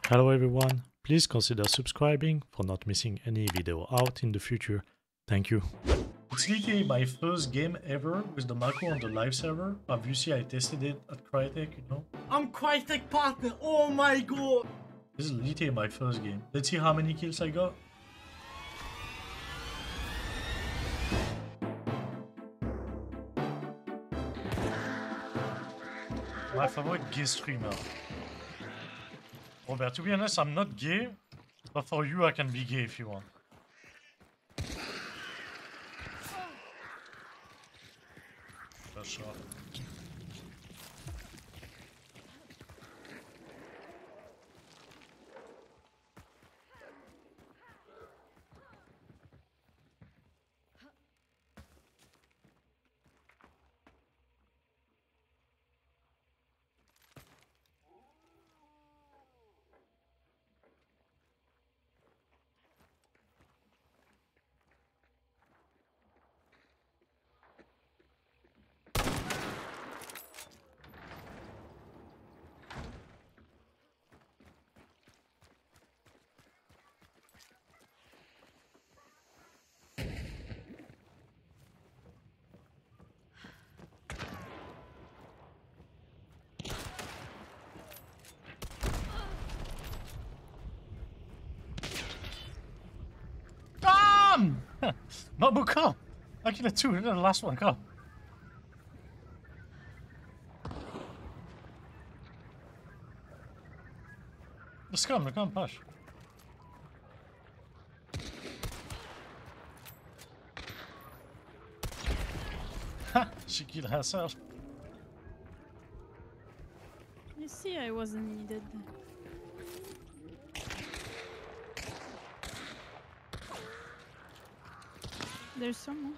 Hello everyone, please consider subscribing for not missing any video out in the future. Thank you. It's literally my first game ever with the Mako on the live server. Obviously I tested it at Crytek, you know. I'm Crytek partner, oh my god! This is literally my first game. Let's see how many kills I got. My favorite gay streamer. Robert, to be honest, I'm not gay, but for you I can be gay if you want. For sure. Mabu, come! I killed two, and then the last one, come. Just come, push. Ha! She killed herself. You see, I wasn't needed. There's someone.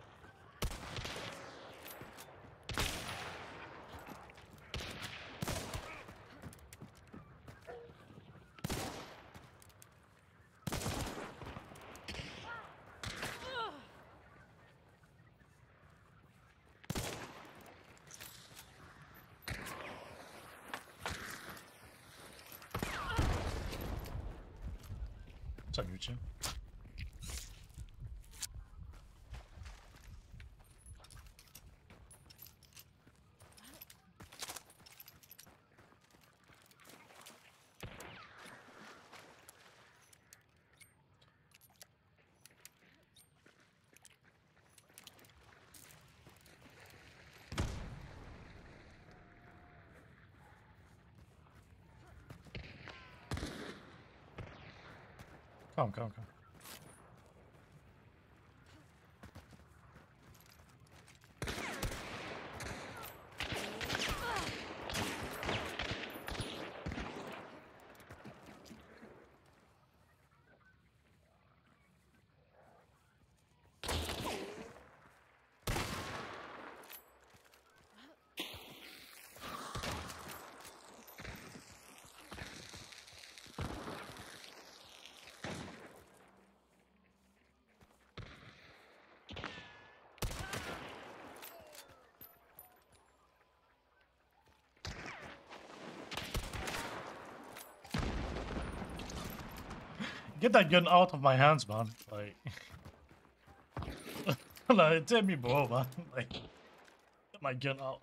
It's on YouTube. Come. Get that gun out of my hands, man. Like, like take me, bro, man. Like, get my gun out.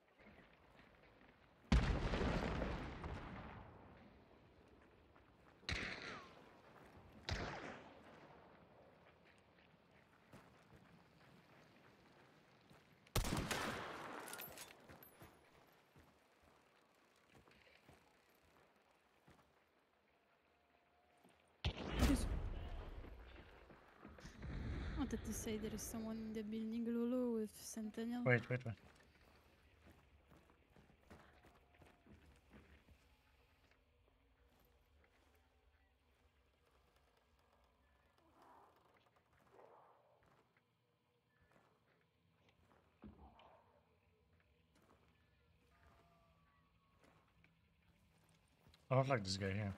I wanted to say there is someone in the building, Lulu, with Sentinel. Wait. I don't like this guy here.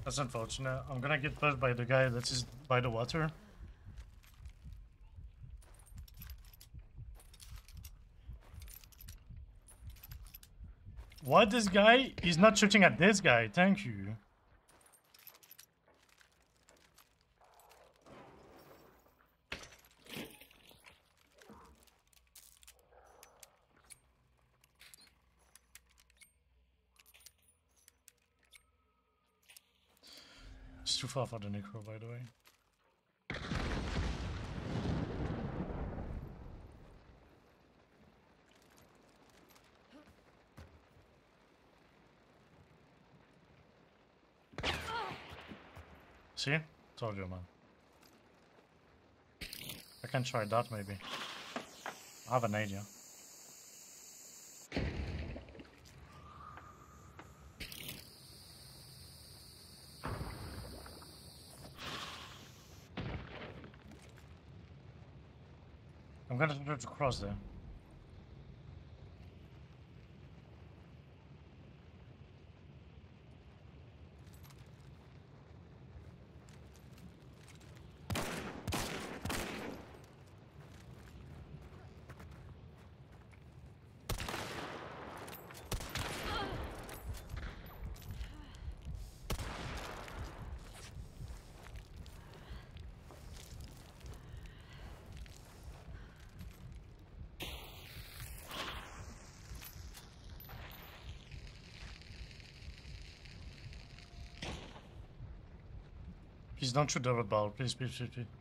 That's unfortunate. I'm gonna get pushed by the guy that is by the water. What, this guy? He's not shooting at this guy, thank you. It's too far for the necro, by the way. See? Told you, man. I can try that, maybe. I have an idea. I'm gonna try to cross there. Please don't shoot the red ball. Please, please, please, please.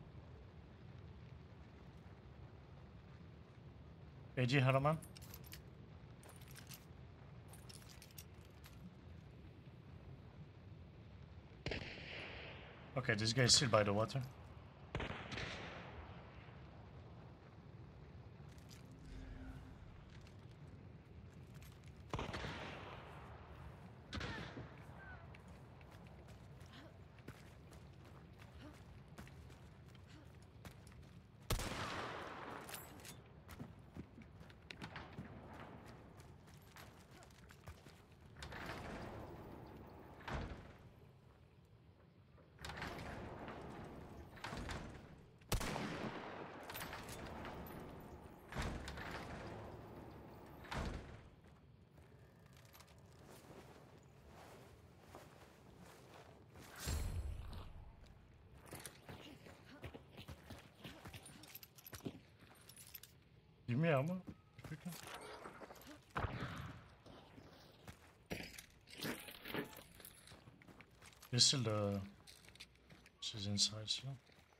AG, hello, man. Okay, this guy is still by the water. Give me ammo. There's still the... She's inside still.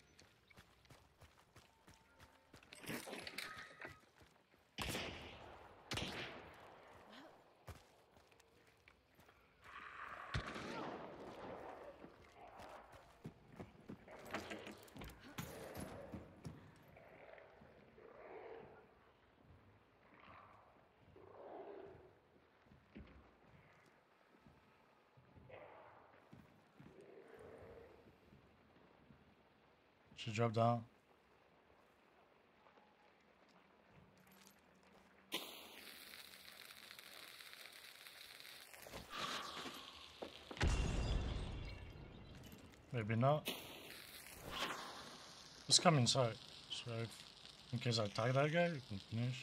She dropped down. Maybe not. Just come inside. So in case I tag that guy, you can finish.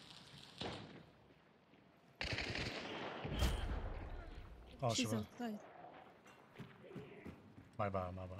Oh, She's she was. outside. My bad, my bad.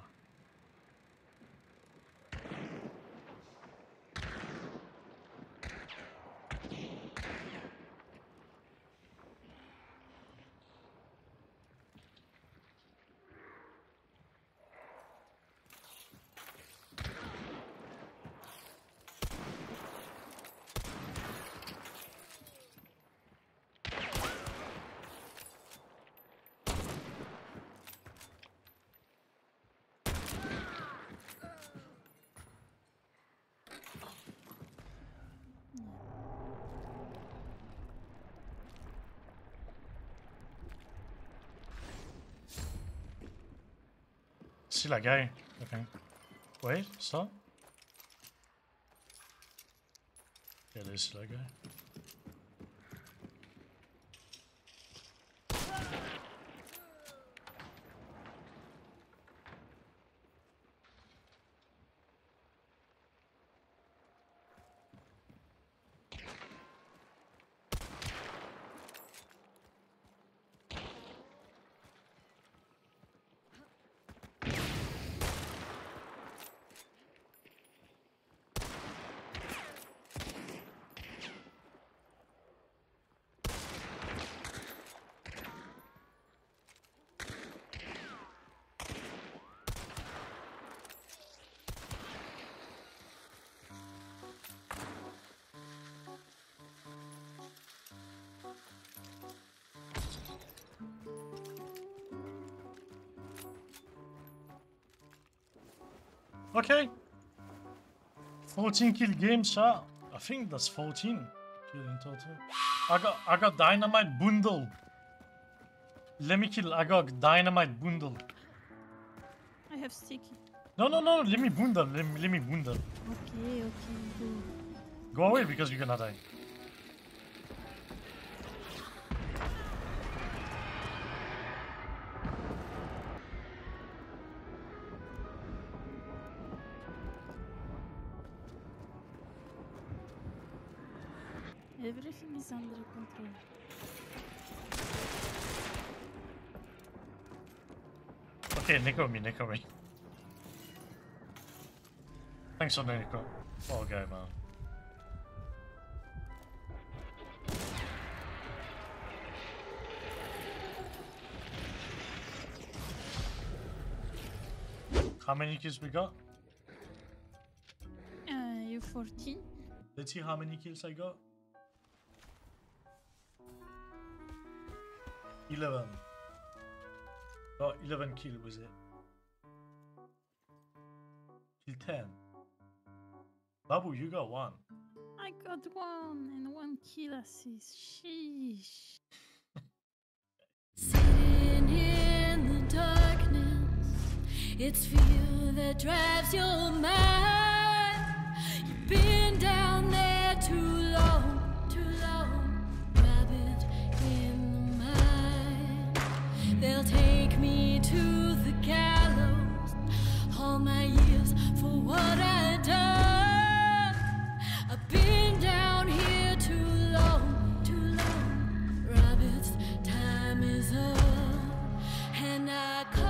See that guy? Okay. Wait, stop. Yeah, there's that guy. Okay. 14 kill game shot. I think that's 14 kill in total. I got dynamite bundle. Let me kill. I got dynamite bundle. I have sticky. No. Let me bundle. Let me bundle. Okay, go. Go away because you're gonna die. Everything is under control. Okay, Nico me. Thanks for the Nico. Oh, okay, man. How many kills we got? You 14? Let's see how many kills I got. 11. Got 11 kills with it. Kill 10. Babu, you got 1. I got 1 and 1 kill assist. Sheesh. Sitting in the darkness, it's fear that drives your mind. You've been down there too long, rabbit in the mine. They'll take me to the gallows, all my years for what I done. I've been down here too long, rabbit's time is up, and I call